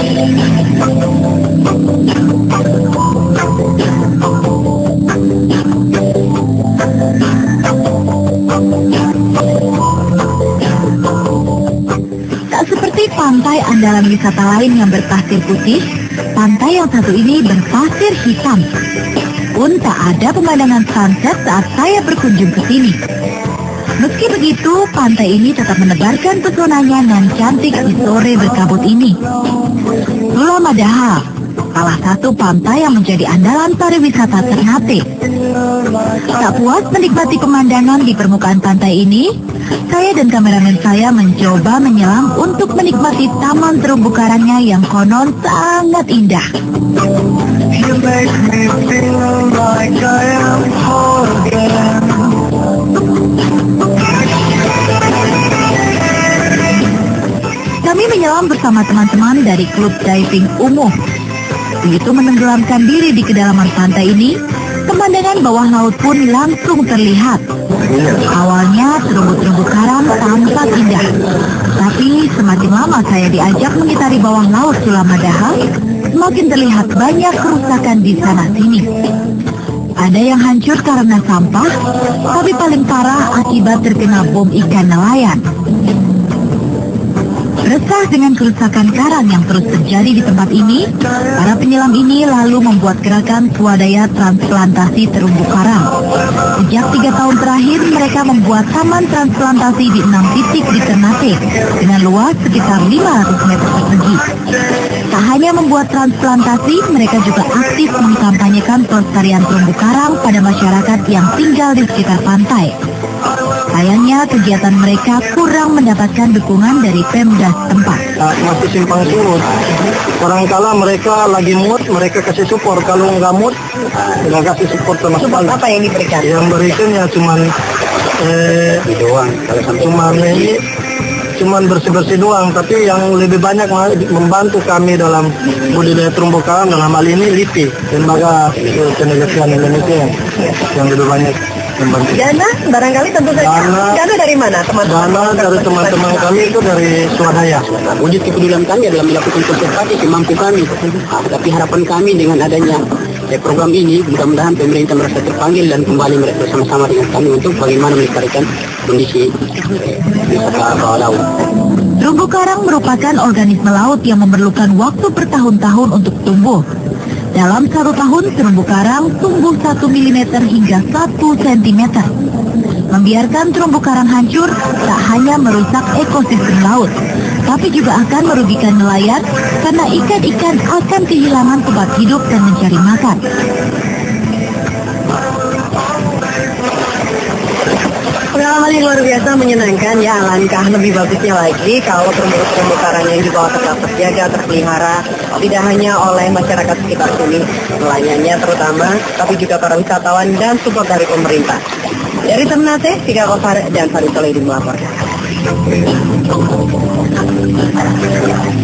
Tak seperti pantai andalan wisata lain yang berpasir putih, pantai yang satu ini berpasir hitam. Pun tak ada pemandangan sunset saat saya berkunjung ke sini. Meski begitu, pantai ini tetap menebarkan pesonanya nan cantik di sore berkabut ini. Sulamadaha, salah satu pantai yang menjadi andalan pariwisata Ternate. Tak puas menikmati pemandangan di permukaan pantai ini, saya dan kameramen saya mencoba menyelam untuk menikmati taman terumbu karangnya yang konon sangat indah. Kami menyelam bersama teman-teman dari klub diving umum. Begitu menenggelamkan diri di kedalaman pantai ini, pemandangan bawah laut pun langsung terlihat. Awalnya terumbu-terumbu karang tampak indah, tapi semakin lama saya diajak mengitari bawah laut Sulamadaha, semakin terlihat banyak kerusakan di sana-sini. Ada yang hancur karena sampah, tapi paling parah akibat terkena bom ikan nelayan. Resah dengan kerusakan karang yang terus terjadi di tempat ini, para penyelam ini lalu membuat gerakan swadaya transplantasi terumbu karang. Sejak 3 tahun terakhir, mereka membuat taman transplantasi di 6 titik di Ternate dengan luas sekitar 500 meter persegi. Tak hanya membuat transplantasi, mereka juga aktif mengkampanyekan pelestarian terumbu karang pada masyarakat yang tinggal di sekitar pantai. Sayangnya kegiatan mereka kurang mendapatkan dukungan dari Pemda setempat. Masih simpang surut. Kadang-kala mereka lagi mood, mereka kasih support. Kalau nggak mood, nggak kasih support sama sekali. Support apa yang diberikan? Yang berikan ya cuman bersih-bersih doang. Tapi yang lebih banyak membantu kami dalam budidaya terumbu karang dalam hal ini LIPI, Lembaga Penelitian Indonesia, yang lebih banyak membantu. Dana barangkali tentu saja. Dana dari mana teman-teman? Dana dari teman-teman kami itu dari swadaya. Wujud kepedulian kami adalah melakukan konservasi semampu kami. Tapi harapan kami dengan adanya program ini, mudah-mudahan pemerintah merasa terpanggil dan kembali mereka bersama-sama dengan kami untuk bagaimana melestarikan kondisi wisata bawah laut. Terumbu karang merupakan organisme laut yang memerlukan waktu bertahun-tahun untuk tumbuh. Dalam 1 tahun, terumbu karang tumbuh 1 mm hingga 1 cm. Membiarkan terumbu karang hancur tak hanya merusak ekosistem laut, tapi juga akan merugikan nelayan karena ikan-ikan akan kehilangan tempat hidup dan mencari makan. Pengalaman yang luar biasa menyenangkan ya, alangkah lebih bagusnya lagi kalau terumbu karang yang dibawa tetap terjaga, terpelihara, tidak hanya oleh masyarakat sekitar sini, nelayannya terutama, tapi juga para wisatawan dan support dari pemerintah. Dari Ternate, Tika Kosar dan Farid Soleidi melaporkan.